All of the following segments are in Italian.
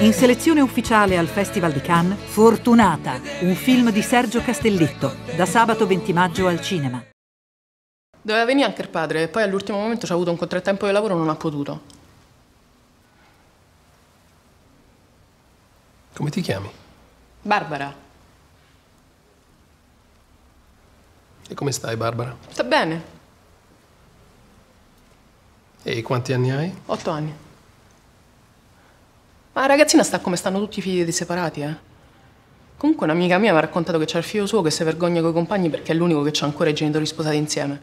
In selezione ufficiale al Festival di Cannes, Fortunata, un film di Sergio Castellitto, da sabato 20 maggio al cinema. Doveva venire anche il padre e poi all'ultimo momento c'ha avuto un contrattempo di lavoro e non ha potuto. Come ti chiami? Barbara. E come stai, Barbara? Sta bene. E quanti anni hai? 8 anni. Ma la ragazzina sta come stanno tutti i figli dei separati, eh. Comunque un'amica mia mi ha raccontato che c'ha il figlio suo che si vergogna coi compagni perché è l'unico che c'ha ancora i genitori sposati insieme.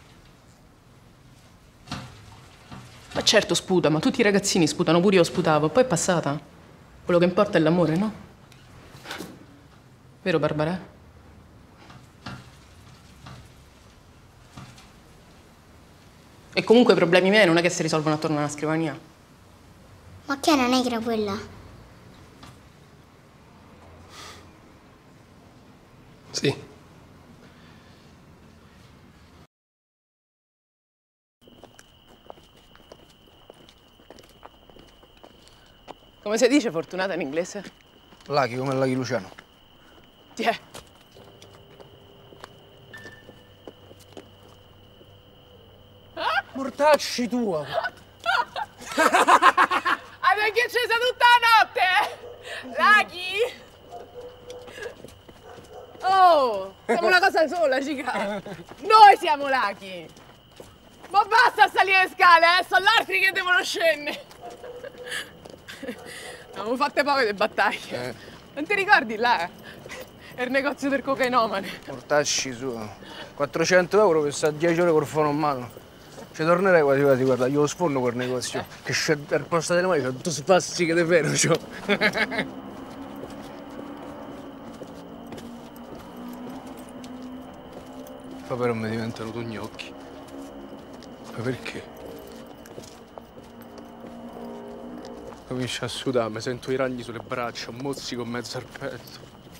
Ma certo sputa, ma tutti i ragazzini sputano, pure io sputavo, poi è passata. Quello che importa è l'amore, no? Vero, Barbara? E comunque i problemi miei non è che si risolvono attorno alla scrivania. Ma che è una negra quella? Sì. Come si dice fortunata in inglese? Lucky, come Lucky Luciano. Tiè. Mortacci tua! Perché è scesa tutta la notte? Lucky? Oh, siamo una cosa sola, cica. Noi siamo Lucky. Ma basta salire le scale, sono gli altri che devono scendere. Abbiamo fatte poche le battaglie. Non ti ricordi là? È il negozio del cocainomane. Mortacci su. 400 euro per stare 10 ore col fono in mano. Ci tornerei quasi quasi, guarda, io lo sforno quel negozio. Che c'è al posto delle mani, c'è tutto spazio che davvero c'ho. Poi però mi diventano tu gnocchi. Ma perché? Comincia a sudare, mi sento i ragni sulle braccia, un mozzico in mezzo al petto.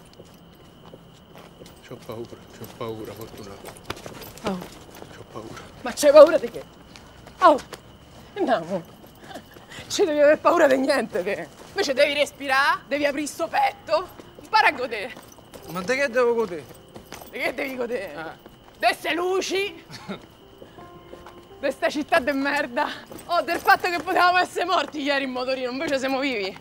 C'ho paura, Fortunato. Oh. C'ho paura. Ma c'hai paura di che? Oh, andiamo. Ci devi avere paura di niente, te. Invece devi respirare, devi aprire sto petto, impara a godere. Ma di che devo godere? Di che devi godere? Deste luci, di sta città de merda. Oh, del fatto che potevamo essere morti ieri in motorino, invece siamo vivi.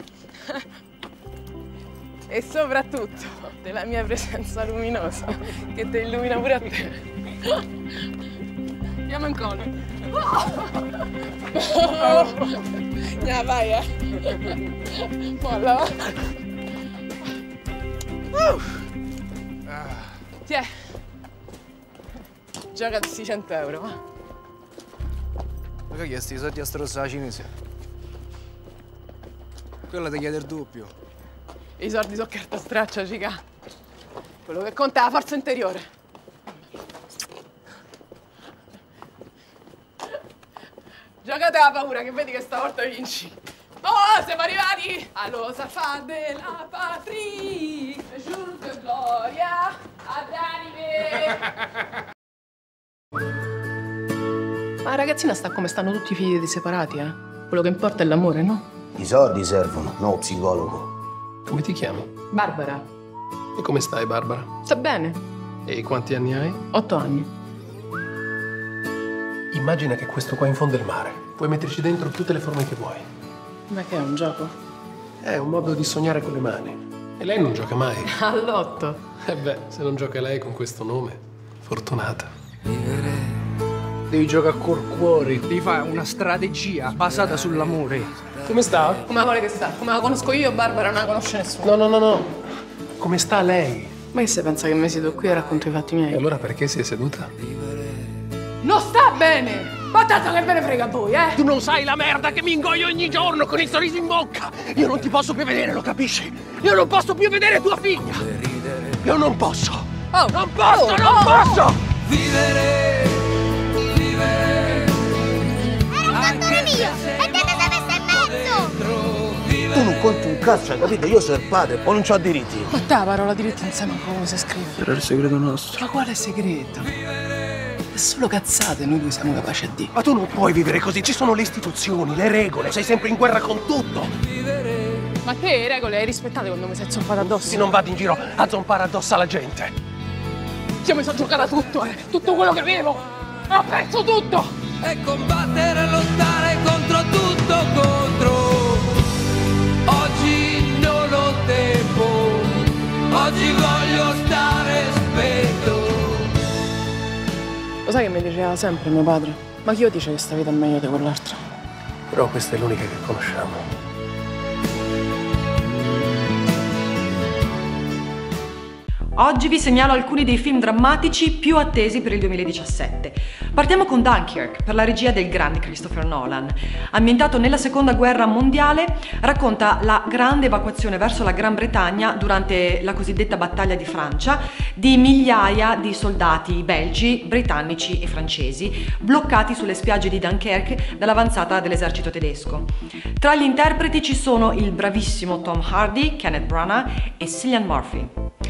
E soprattutto della mia presenza luminosa, che ti illumina pure a te. Andiamo in cone. Ya, vai, Molla. Tiè. Gioca di 100 euro, va. Ma che hai chiesto i soldi a strozzare cinese? Quella ti chiede il doppio. I soldi sono carta straccia, cica. Quello che conta è la forza interiore. Giocate la paura, che vedi che stavolta vinci. Oh, siamo arrivati allo safà della patria. Jour de gloria ad anime. Ma la ragazzina sta come stanno tutti i figli dei separati, eh? Quello che importa è l'amore, no? I soldi servono, no psicologo. Come ti chiami? Barbara. E come stai, Barbara? Sta bene. E quanti anni hai? 8 anni. Immagina che questo qua è in fondo al mare. Puoi metterci dentro tutte le forme che vuoi. Ma che è un gioco? È un modo di sognare con le mani. E lei non gioca mai. All'8. E beh, se non gioca lei con questo nome, fortunata. Devi giocare col cuore, devi fare una strategia basata sull'amore. Come sta? Come la vuole che sta? Come la conosco io, Barbara non la conosce nessuno. No. Come sta lei? Ma che se pensa che mi siedo qui e racconto i fatti miei? E allora perché sei seduta? Non sta bene! Ma tanto che ve ne frega a voi, eh? Tu non sai la merda che mi ingoio ogni giorno con il sorriso in bocca! Io non ti posso più vedere, lo capisci? Io non posso più vedere tua figlia! Io non posso! Oh, non posso, non posso! Era un cantore mio! E te ne sei messa in mezzo! Tu non conti un cazzo, hai capito? Io sono il padre, o non c'ho diritti. Ma te la parola diritta insieme a come si scrive? Era il segreto nostro. Ma quale segreto? È solo cazzate, noi due siamo capaci a dire. Ma tu non puoi vivere così, ci sono le istituzioni, le regole, sei sempre in guerra con tutto! Ma te le regole hai rispettate quando mi sei zompata addosso? Sì, non vado in giro a zompare addosso alla gente. Io mi sono giocata tutto, tutto quello che avevo. Ho perso tutto. E combattere e lottare contro tutto, contro. Oggi non ho tempo, oggi voglio stare spento. Lo sai che mi diceva sempre mio padre? Ma chi io dice che questa vita è meglio di quell'altra? Però questa è l'unica che conosciamo. Oggi vi segnalo alcuni dei film drammatici più attesi per il 2017. Partiamo con Dunkirk, per la regia del grande Christopher Nolan. Ambientato nella Seconda Guerra Mondiale, racconta la grande evacuazione verso la Gran Bretagna durante la cosiddetta battaglia di Francia di migliaia di soldati belgi, britannici e francesi bloccati sulle spiagge di Dunkerque dall'avanzata dell'esercito tedesco. Tra gli interpreti ci sono il bravissimo Tom Hardy, Kenneth Branagh e Cillian Murphy.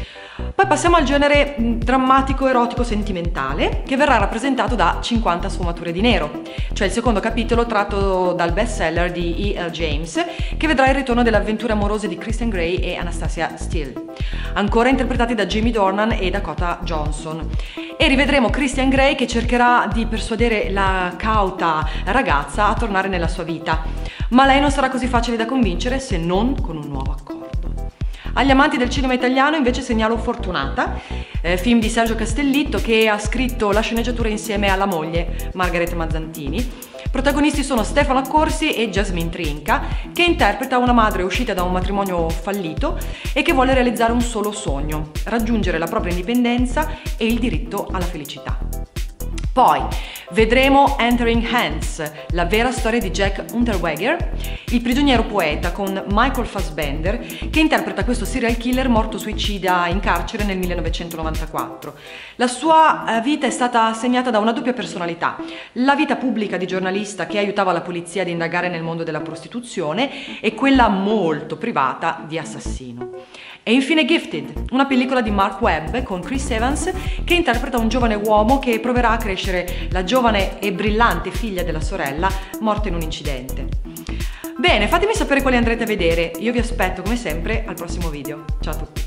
Poi passiamo al genere drammatico, erotico, sentimentale, che verrà rappresentato da 50 sfumature di nero, cioè il secondo capitolo tratto dal bestseller di E.L. James, che vedrà il ritorno delle avventure amorose di Christian Grey e Anastasia Steele, ancora interpretati da Jamie Dornan e Dakota Johnson. E rivedremo Christian Grey che cercherà di persuadere la cauta ragazza a tornare nella sua vita, ma lei non sarà così facile da convincere se non con un nuovo accordo. Agli amanti del cinema italiano invece segnalo Fortunata, film di Sergio Castellitto che ha scritto la sceneggiatura insieme alla moglie Margherita Mazzantini. Protagonisti sono Stefano Accorsi e Jasmine Trinca, che interpreta una madre uscita da un matrimonio fallito e che vuole realizzare un solo sogno: raggiungere la propria indipendenza e il diritto alla felicità. Poi vedremo Entering Hands, la vera storia di Jack Unterweger, il prigioniero poeta, con Michael Fassbender, che interpreta questo serial killer morto suicida in carcere nel 1994. La sua vita è stata segnata da una doppia personalità: la vita pubblica di giornalista che aiutava la polizia ad indagare nel mondo della prostituzione e quella molto privata di assassino. E infine Gifted, una pellicola di Mark Webb con Chris Evans, che interpreta un giovane uomo che proverà a crescere la giovane e brillante figlia della sorella morta in un incidente. Bene, fatemi sapere quali andrete a vedere. Io vi aspetto come sempre al prossimo video. Ciao a tutti!